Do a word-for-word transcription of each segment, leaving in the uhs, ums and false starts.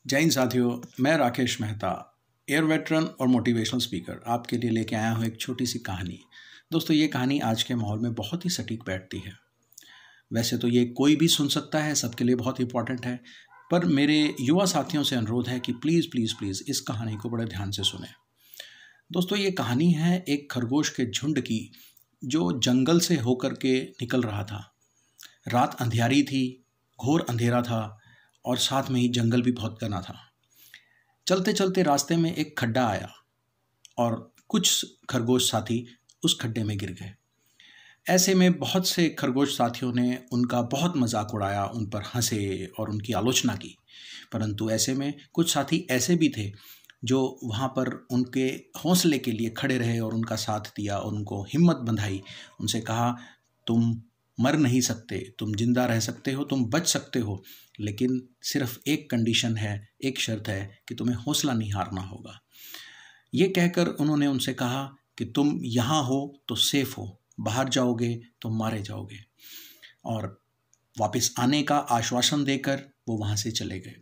जय हिंद साथियों, मैं राकेश मेहता, एयर वेटरन और मोटिवेशनल स्पीकर आपके लिए लेके आया हूँ एक छोटी सी कहानी। दोस्तों, ये कहानी आज के माहौल में बहुत ही सटीक बैठती है। वैसे तो ये कोई भी सुन सकता है, सबके लिए बहुत इंपॉर्टेंट है, पर मेरे युवा साथियों से अनुरोध है कि प्लीज़ प्लीज़ प्लीज़ इस कहानी को बड़े ध्यान से सुने। दोस्तों, ये कहानी है एक खरगोश के झुंड की, जो जंगल से होकर के निकल रहा था। रात अंधियारी थी, घोर अंधेरा था और साथ में ही जंगल भी बहुत घना था। चलते चलते रास्ते में एक खड्डा आया और कुछ खरगोश साथी उस खड्डे में गिर गए। ऐसे में बहुत से खरगोश साथियों ने उनका बहुत मजाक उड़ाया, उन पर हंसे और उनकी आलोचना की। परंतु ऐसे में कुछ साथी ऐसे भी थे जो वहाँ पर उनके हौसले के लिए खड़े रहे और उनका साथ दिया और उनको हिम्मत बंधाई। उनसे कहा, तुम मर नहीं सकते, तुम जिंदा रह सकते हो, तुम बच सकते हो, लेकिन सिर्फ एक कंडीशन है, एक शर्त है कि तुम्हें हौसला नहीं हारना होगा। ये कहकर उन्होंने उनसे कहा कि तुम यहाँ हो तो सेफ हो, बाहर जाओगे तो मारे जाओगे। और वापस आने का आश्वासन देकर वो वहाँ से चले गए।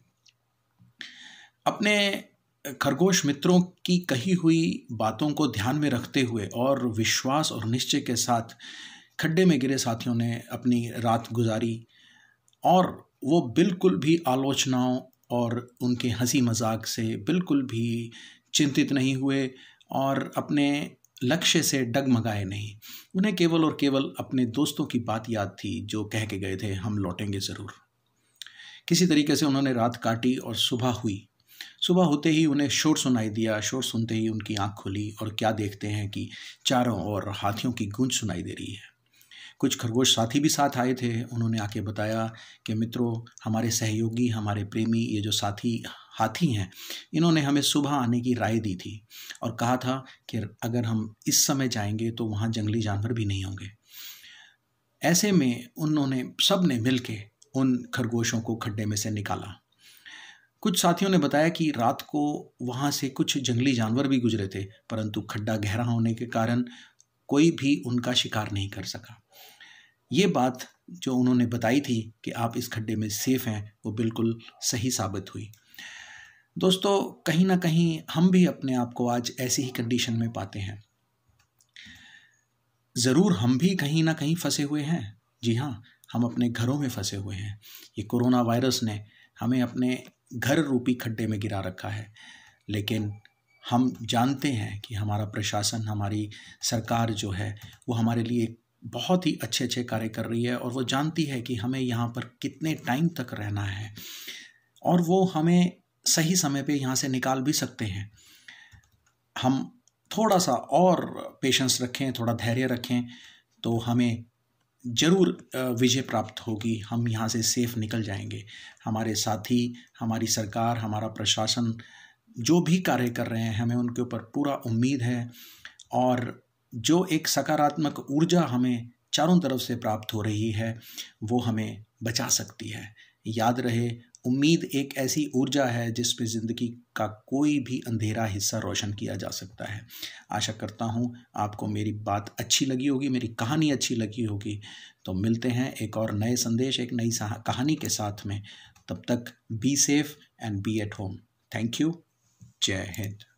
अपने खरगोश मित्रों की कही हुई बातों को ध्यान में रखते हुए और विश्वास और निश्चय के साथ खड्डे में गिरे साथियों ने अपनी रात गुजारी और वो बिल्कुल भी आलोचनाओं और उनके हंसी मजाक से बिल्कुल भी चिंतित नहीं हुए और अपने लक्ष्य से डगमगाए नहीं। उन्हें केवल और केवल अपने दोस्तों की बात याद थी जो कह के गए थे, हम लौटेंगे ज़रूर। किसी तरीके से उन्होंने रात काटी और सुबह हुई। सुबह होते ही उन्हें शोर सुनाई दिया। शोर सुनते ही उनकी आंख खुली और क्या देखते हैं कि चारों ओर हाथियों की गूंज सुनाई दे रही है। कुछ खरगोश साथी भी साथ आए थे। उन्होंने आके बताया कि मित्रों, हमारे सहयोगी, हमारे प्रेमी, ये जो साथी हाथी हैं, इन्होंने हमें सुबह आने की राय दी थी और कहा था कि अगर हम इस समय जाएंगे तो वहाँ जंगली जानवर भी नहीं होंगे। ऐसे में उन्होंने सब ने मिल के उन खरगोशों को खड्डे में से निकाला। कुछ साथियों ने बताया कि रात को वहाँ से कुछ जंगली जानवर भी गुजरे थे, परंतु खड्डा गहरा होने के कारण कोई भी उनका शिकार नहीं कर सका। ये बात जो उन्होंने बताई थी कि आप इस खड्डे में सेफ हैं, वो बिल्कुल सही साबित हुई। दोस्तों, कहीं ना कहीं हम भी अपने आप को आज ऐसी ही कंडीशन में पाते हैं। ज़रूर हम भी कहीं ना कहीं फंसे हुए हैं। जी हाँ, हम अपने घरों में फंसे हुए हैं। ये कोरोना वायरस ने हमें अपने घर रूपी खड्डे में गिरा रखा है, लेकिन हम जानते हैं कि हमारा प्रशासन, हमारी सरकार जो है, वो हमारे लिए बहुत ही अच्छे अच्छे कार्य कर रही है और वो जानती है कि हमें यहाँ पर कितने टाइम तक रहना है और वो हमें सही समय पे यहाँ से निकाल भी सकते हैं। हम थोड़ा सा और पेशेंस रखें, थोड़ा धैर्य रखें, तो हमें ज़रूर विजय प्राप्त होगी। हम यहाँ से सेफ निकल जाएंगे। हमारे साथी, हमारी सरकार, हमारा प्रशासन जो भी कार्य कर रहे हैं, हमें उनके ऊपर पूरा उम्मीद है और जो एक सकारात्मक ऊर्जा हमें चारों तरफ से प्राप्त हो रही है, वो हमें बचा सकती है। याद रहे, उम्मीद एक ऐसी ऊर्जा है जिस पे ज़िंदगी का कोई भी अंधेरा हिस्सा रोशन किया जा सकता है। आशा करता हूँ आपको मेरी बात अच्छी लगी होगी, मेरी कहानी अच्छी लगी होगी। तो मिलते हैं एक और नए संदेश, एक नई कहानी के साथ में। तब तक be safe and be at home. Thank you. जय हिंद।